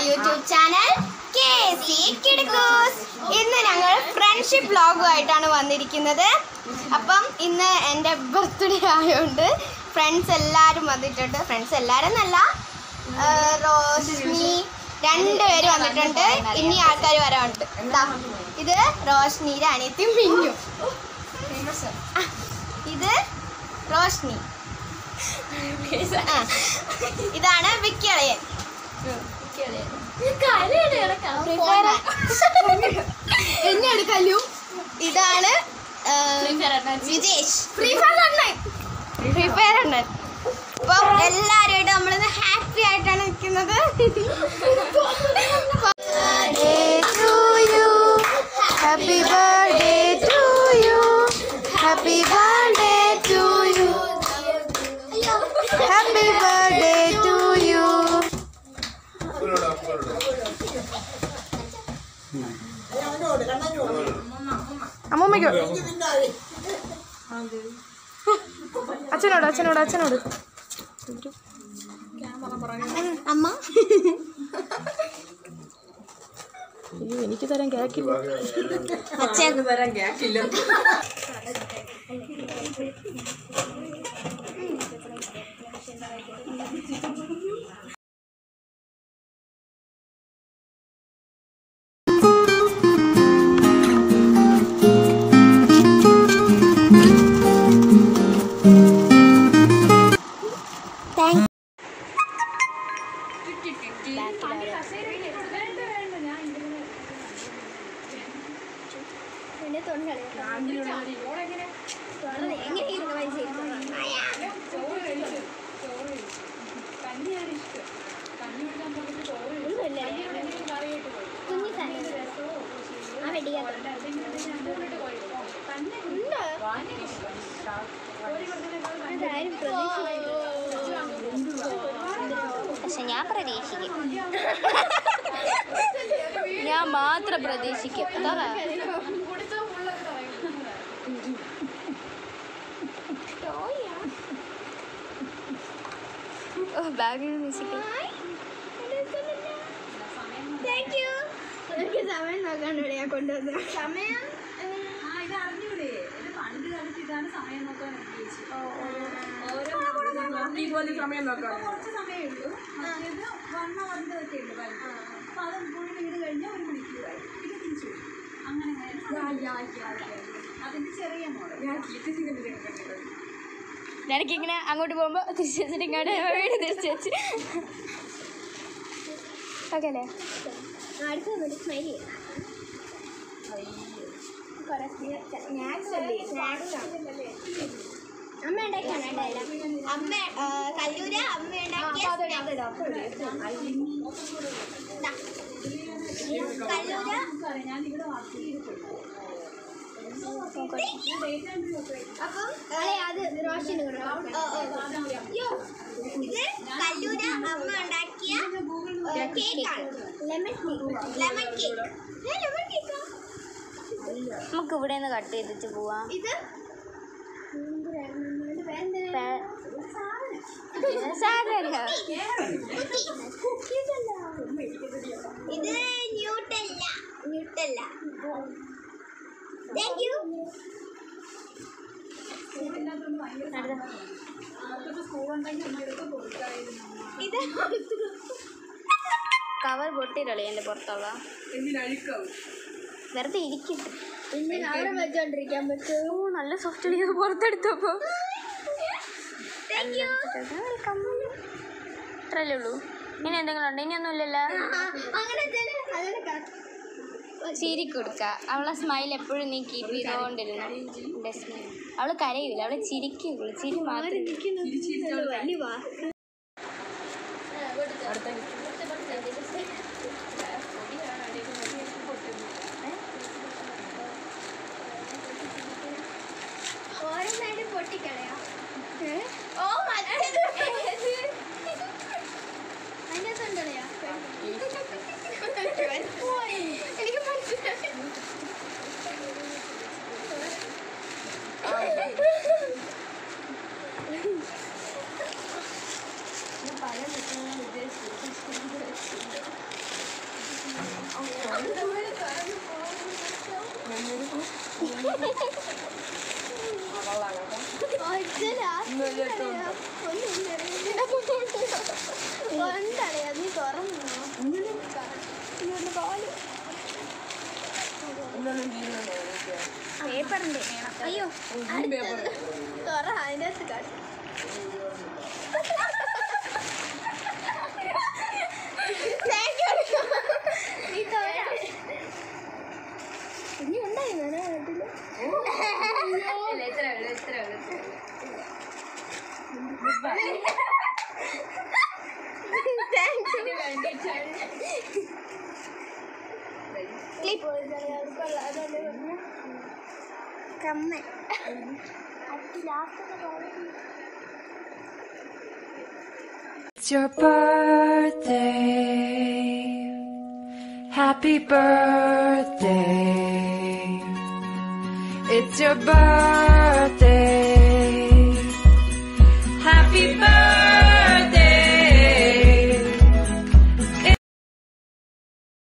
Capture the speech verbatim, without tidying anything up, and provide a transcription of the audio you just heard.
YouTube channel കേസി കിഡ്കൂസ്. ഇന്ന് ഞങ്ങൾ friendship വ്ലോഗുമായിട്ടാണ് വന്നിരിക്കുന്നത്. അപ്പം ഇന്ന് എൻ്റെ ബർത്ത്ഡേ ആയതുകൊണ്ട് ഫ്രണ്ട്സ് എല്ലാവരും വന്നിട്ടുണ്ട്. ഫ്രണ്ട്സ് എല്ലാവരും എന്നല്ല, റോഷ്നി രണ്ടുപേര് വന്നിട്ടുണ്ട്. ഇനി ആൾക്കാർ വരാനുണ്ട്. എന്താ ഇത് റോഷ്നിയുടെ അനിയത്തിയും മിന്നു. ഇത് റോഷ്നി. ഇതാണ് വിക്കിയളയൻ. എന്നെ എടുക്കല്ലു. ഇതാണ് വിജേഷ്, ഫ്രീ ഫയർ അണ്ണൻ. ഫ്രീ ഫയർ അണ്ണൻ. അപ്പം എല്ലാവരുമായിട്ട് നമ്മളിന്ന് ഹാപ്പി ആയിട്ടാണ് നിൽക്കുന്നത്. Happy birthday to you, happy birthday to you, happy birthday to you. അമ്മൂമ്മയ്ക്കോ? അച്ഛനോട് അച്ഛനോട് അച്ഛനോട് അമ്മ. അയ്യോ, എനിക്ക് തരാൻ കേക്കില്ല. അച്ഛൻ തരാൻ കേക്കില്ല. പക്ഷെ ഞാൻ പ്രതീക്ഷിക്കും, ഞാൻ മാത്രം പ്രതീക്ഷിക്കും. ബാഗിൽ മ്യൂസിക്. സമയം നോക്കാണ്ട് ഞാൻ കൊണ്ടുവന്നു. സമയം ഇതാണ് സമയം നോക്കാൻ സമയം നോക്കാം. കുറച്ച് സമയമേ ഉള്ളൂ. ഇത് വണ്ണ വന്നതൊക്കെ ഉണ്ട്. അപ്പൊ അത് മുഴുവൻ വീട് കഴിഞ്ഞാൽ ഒരു മണിക്കൂറായി. പിന്നെ തിരിച്ചു വരും. അങ്ങനെ അതിന്റെ ചെറിയ മോഡൽ എനിക്കിങ്ങനെ അങ്ങോട്ട് പോകുമ്പോ തിരിച്ചു വെച്ചിട്ട് ഇങ്ങോട്ട് വീട് തിരിച്ചു വെച്ച് ഓക്കെ അല്ലേ? അടുത്ത സ്മൈലി അമ്മ ഉണ്ടാക്കിയാണ്. അമ്മ കല്ലൂര അമ്മ ഉണ്ടാക്കിയ കല്ലൂര അപ്പം അത് റോഷന് ഇത് കല്ലൂര അമ്മ ഉണ്ടാക്കിയ കേക്കാണ്. Lemon lemon cake. Lemon cake നമുക്ക് ഇവിടെ നിന്ന് കട്ട് ചെയ്തിട്ട് പോവാം. ഇത് ഇത് ന്യൂട്ടല്ല ന്യൂട്ടല്ല. Thank you. ഇത് കവർ പൊട്ടിയില്ലേ എൻ്റെ പുറത്തുള്ള? വെറുതെ ഇരിക്കും. പിന്നെ അവിടെ വെച്ചോണ്ടിരിക്കാൻ പറ്റുമോ? നല്ല സോഫ്റ്റ് ചെയ്ത് പുറത്തെടുത്തപ്പോ ഇത്രല്ലേ ഉള്ളൂ. ഇനി എന്തെങ്കിലും ഉണ്ടോ? ഇനിയൊന്നും ഇല്ലല്ലോ. ചിരി കൊടുക്ക. അവളെ സ്മൈൽ എപ്പോഴും നീ കീപ്പ് ചെയ്തോണ്ടിരുന്നു. അവള് കരയൂല, അവള് ചിരിക്കുള്ളൂ. ചിരി മാത്രം. പൊട്ടിക്കളയാ. ഓ മറ്റേത് അതിനകത്തുണ്ടല്ലയാ. എനിക്ക് മനസ്സിലായി. പഴം കൊണ്ടടയാ നീ തുറന്നു പേപ്പറിന്റെ അയ്യോ തുറ അതിനകത്ത് കാട്ടി നീ തോരാ ഇനി ഉണ്ടായി കമ്മ It's your birthday. Happy birthday. It's your birthday.